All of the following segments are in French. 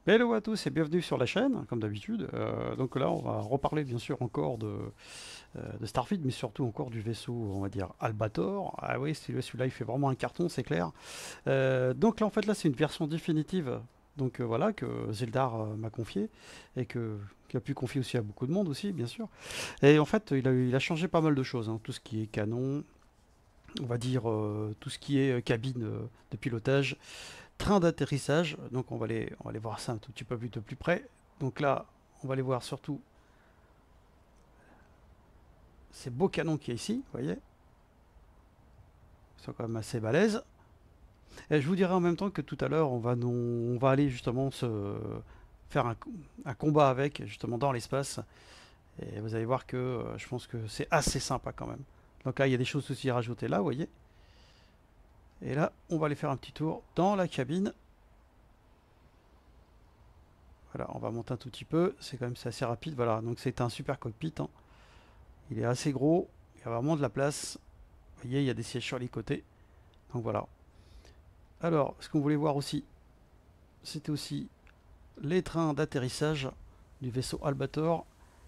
Hello à tous et bienvenue sur la chaîne, comme d'habitude. Donc là, on va reparler bien sûr encore de Starfield, mais surtout encore du vaisseau, on va dire, Albator. Ah oui, celui-là, il fait vraiment un carton, c'est clair. Donc là, en fait, là, c'est une version définitive. Donc voilà, que Zeldar m'a confié et qu'il a pu confier aussi à beaucoup de monde aussi, bien sûr. Et en fait, il a changé pas mal de choses, hein. Tout ce qui est canon, on va dire tout ce qui est cabine de pilotage, train d'atterrissage. Donc on va aller voir ça un tout petit peu plus de plus près. Donc là, on va aller voir surtout ces beaux canons qu'il y a ici, vous voyez. Ils sont quand même assez balèzes. Et je vous dirai en même temps que tout à l'heure, on va aller justement se faire un combat avec, justement dans l'espace. Et vous allez voir que je pense que c'est assez sympa quand même. Donc là, il y a des choses aussi à rajouter là, vous voyez. Et là, on va aller faire un petit tour dans la cabine. Voilà, on va monter un tout petit peu. C'est quand même assez rapide. Voilà, donc c'est un super cockpit, hein. Il est assez gros. Il y a vraiment de la place. Vous voyez, il y a des sièges sur les côtés. Donc voilà. Alors, ce qu'on voulait voir aussi, c'était aussi les trains d'atterrissage du vaisseau Albator.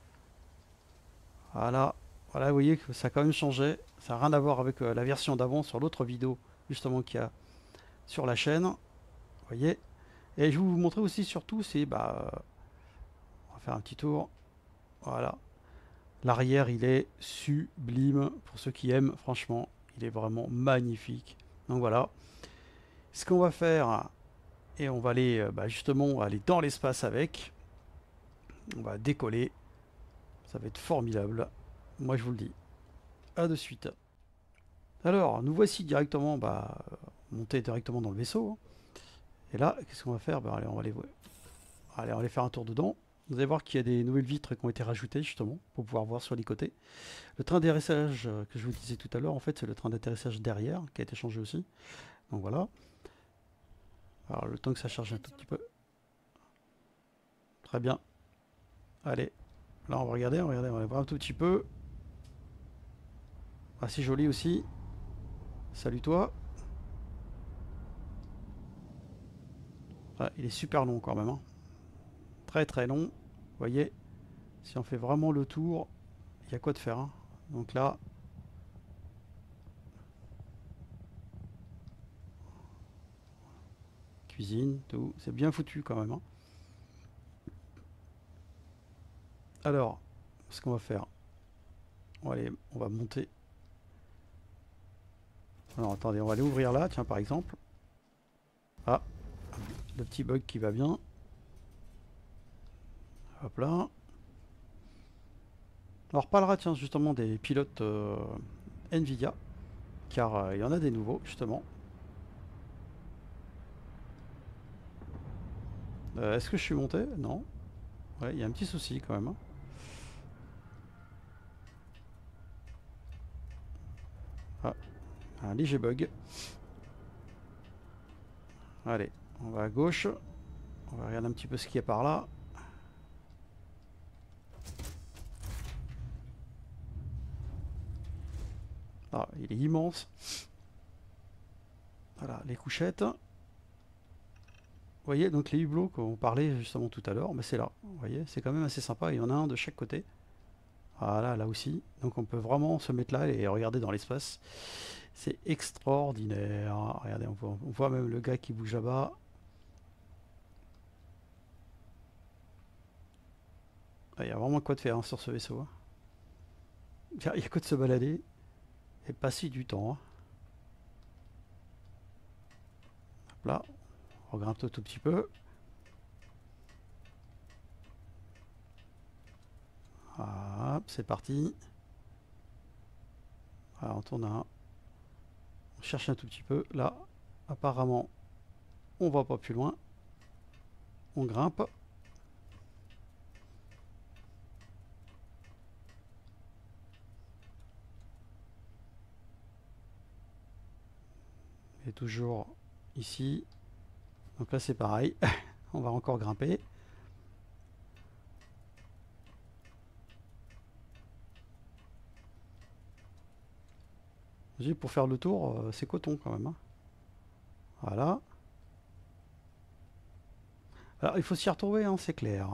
Voilà. Voilà, vous voyez que ça a quand même changé. Ça n'a rien à voir avec la version d'avant sur l'autre vidéo, justement, qu'il y a sur la chaîne. Vous voyez. Et je vais vous montrer aussi, surtout, c'est, on va faire un petit tour. Voilà. L'arrière, il est sublime. Pour ceux qui aiment, franchement, il est vraiment magnifique. Donc voilà. Ce qu'on va faire, et on va aller justement on va aller dans l'espace avec. On va décoller. Ça va être formidable. Moi, je vous le dis. À de suite. Alors, nous voici directement montés directement dans le vaisseau, hein. Et là, qu'est-ce qu'on va faire? Allez, allez, on va aller faire un tour dedans. Vous allez voir qu'il y a des nouvelles vitres qui ont été rajoutées justement pour pouvoir voir sur les côtés. Le train d'atterrissage que je vous disais tout à l'heure, en fait, c'est le train d'atterrissage derrière qui a été changé aussi. Donc voilà. Alors, le temps que ça charge un tout petit peu. Très bien. Allez. Là, on va voir un tout petit peu. Ah, c'est joli aussi. Salut toi. Ah, il est super long quand même, hein. Très très long. Vous voyez, si on fait vraiment le tour, il y a quoi de faire, hein. Donc là, cuisine, tout. C'est bien foutu quand même, hein. Alors, ce qu'on va faire, on va monter. Alors attendez, on va aller ouvrir là, tiens par exemple. Ah, le petit bug qui va bien. Hop là. On reparlera tiens justement des pilotes Nvidia, car il y en a des nouveaux justement. Est-ce que je suis monté? Non. Ouais, il y a un petit souci quand même, hein. Ah, un léger bug. Allez, on va à gauche. On va regarder un petit peu ce qu'il y a par là. Ah, il est immense. Voilà, les couchettes. Vous voyez, donc les hublots qu'on parlait justement tout à l'heure, c'est là. Vous voyez, c'est quand même assez sympa. Il y en a un de chaque côté. Voilà, là aussi. Donc on peut vraiment se mettre là et regarder dans l'espace. C'est extraordinaire. Regardez, on voit même le gars qui bouge là-bas. Ah, il y a vraiment quoi de faire, hein, sur ce vaisseau, hein. Il y a quoi de se balader et passer du temps, hein. Hop là, on grimpe un tout petit peu. Hop, c'est parti. Alors, on tourne on cherche un tout petit peu. Là, apparemment, on va pas plus loin. On grimpe. Et toujours ici. Donc là, c'est pareil. On va encore grimper. Pour faire le tour, c'est coton quand même, hein. Voilà. Alors il faut s'y retrouver, hein, c'est clair.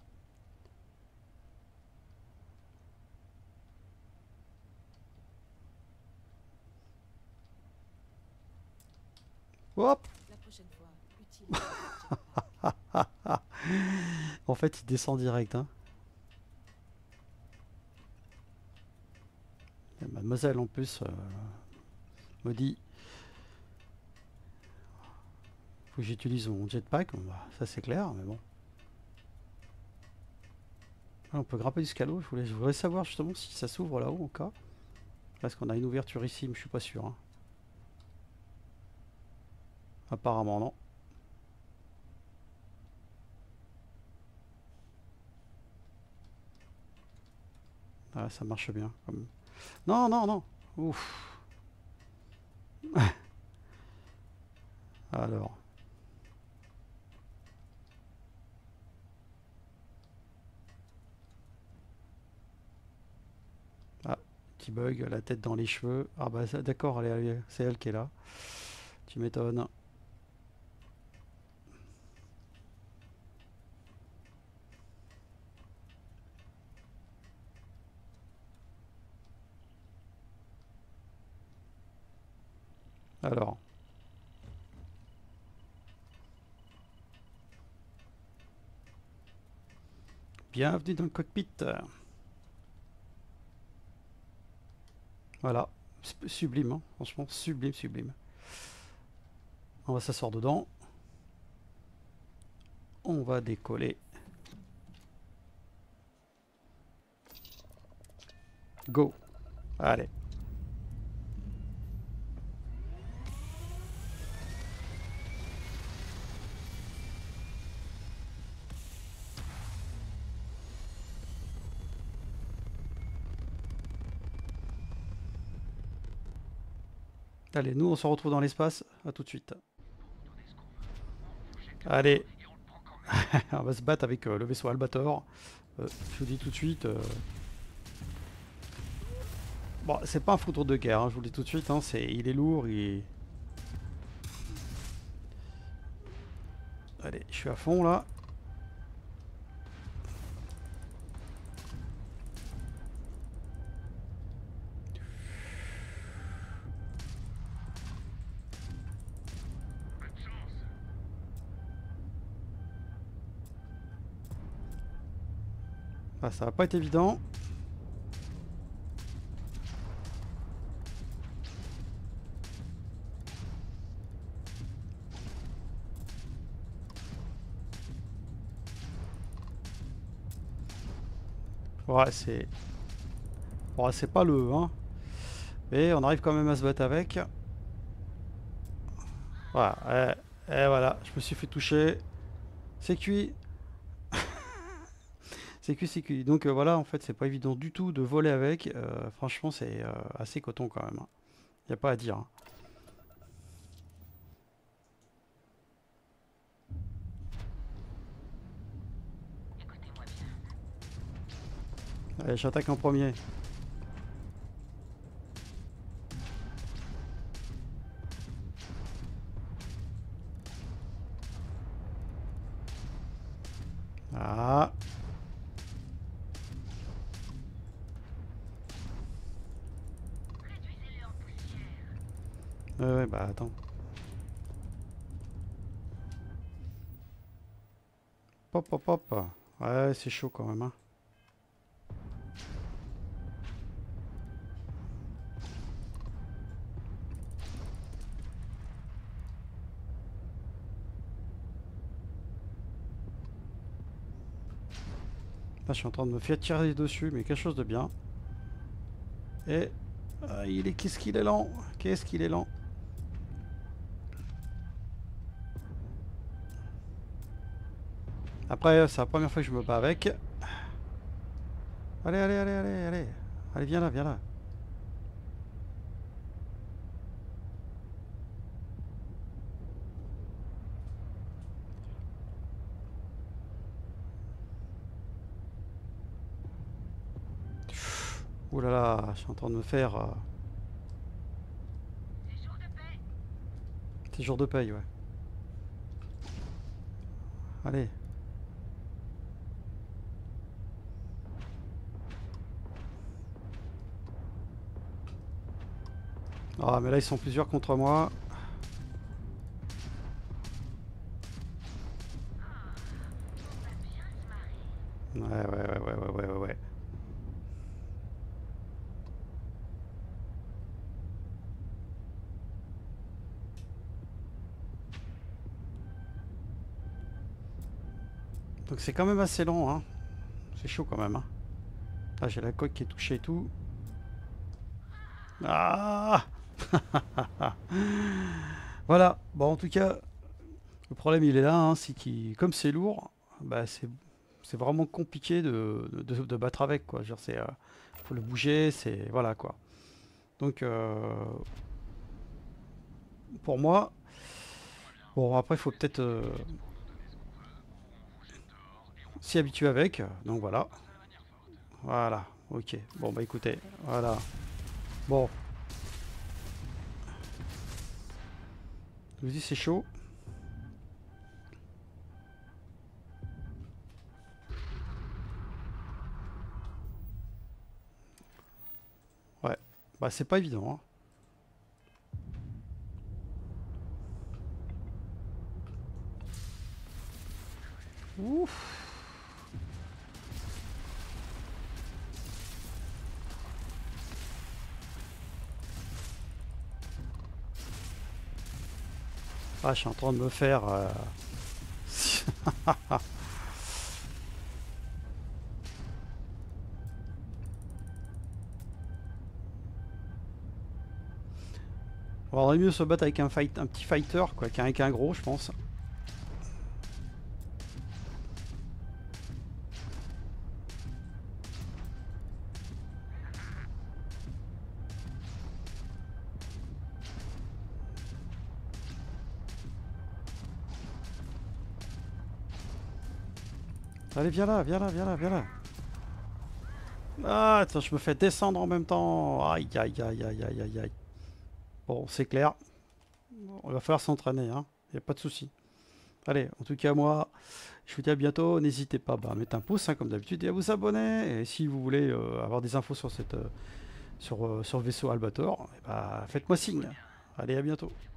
Hop. La prochaine fois, utilise le jetpack. En fait, il descend direct. Hein. Et mademoiselle, en plus, me dit faut que j'utilise mon jetpack. Bon, bah, ça, c'est clair, mais bon. Ah, on peut grimper du scalot. Je voudrais savoir justement si ça s'ouvre là-haut encore. Parce qu'on a une ouverture ici, mais je suis pas sûr. Hein. Apparemment, non. Ah, ça marche bien. Comme... Non, non, non. Ouf. Alors. Ah, petit bug, la tête dans les cheveux. Ah bah d'accord, c'est elle qui est là. Tu m'étonnes. Alors. Bienvenue dans le cockpit. Voilà. Sublime, hein. Franchement, sublime, sublime. On va s'asseoir dedans. On va décoller. Go. Allez. Allez, nous on se retrouve dans l'espace. À tout de suite. Allez. On va se battre avec le vaisseau Albator. Je vous dis tout de suite. Bon, c'est pas un photo de guerre, hein, je vous le dis tout de suite. Hein, il est lourd. Allez, je suis à fond là. Ah, ça va pas être évident. Ouais, c'est... Bon, c'est pas le... Hein. Mais on arrive quand même à se battre avec. Voilà. Et voilà, je me suis fait toucher. C'est cuit. C'est cuit, c'est cuit. Donc voilà, en fait, c'est pas évident du tout de voler avec. Franchement, c'est assez coton quand même. Il n'y a pas à dire. Hein. Allez, j'attaque en premier. Ah. Ouais, bah attends. Pop, pop, pop. Ouais, c'est chaud quand même. Hein. Là, je suis en train de me faire tirer dessus, mais quelque chose de bien. Et qu'est-ce qu'il est lent. Qu'est-ce qu'il est lent. Après, c'est la première fois que je me bats avec. Allez, allez, allez, allez, allez. Allez, viens là, viens là. Ouh là là, je suis en train de me faire... C'est jour de paye, ouais. Allez. Ah, mais là, ils sont plusieurs contre moi. Ouais. Donc c'est quand même assez long, hein. C'est chaud quand même, hein. Ah, j'ai la coque qui est touchée et tout. Ah. Voilà. Bon, en tout cas, le problème il est là, hein, c'est comme c'est lourd, bah c'est vraiment compliqué de battre avec, quoi. Genre, faut le bouger, c'est voilà quoi. Donc pour moi, bon après il faut peut-être s'y habituer avec. Donc voilà, voilà, ok. Bon bah écoutez, voilà. Bon, je vous dis c'est chaud. Ouais, bah c'est pas évident, hein. Ouf. Ah, je suis en train de me faire. On vaudrait mieux se battre avec un petit fighter, quoi, qu'avec un gros, je pense. Allez, viens là, viens là, viens là, viens là. Ah, attends, je me fais descendre en même temps. Aïe, aïe, aïe, aïe, aïe, aïe, aïe. Bon, c'est clair. Il va falloir s'entraîner, hein. Il n'y a pas de souci. Allez, en tout cas, moi, je vous dis à bientôt. N'hésitez pas à mettre un pouce, hein, comme d'habitude, et à vous abonner. Et si vous voulez avoir des infos sur sur le vaisseau Albator, eh ben, faites-moi signe. Allez, à bientôt.